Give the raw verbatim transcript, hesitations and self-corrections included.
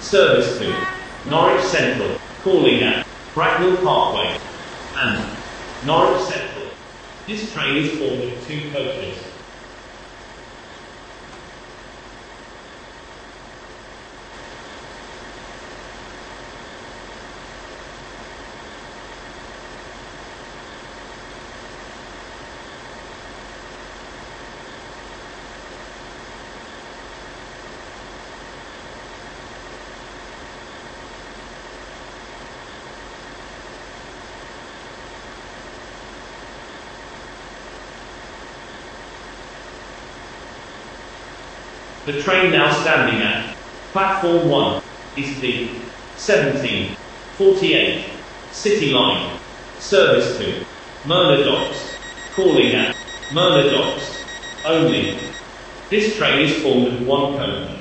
service to Norwich Central, calling at Bracknell Parkway and Norwich Central. This train is formed of two coaches. The train now standing at platform one is the seventeen forty-eight City Line, service to Myrna Docks, calling at Myrna Docks only. This train is formed of one coach.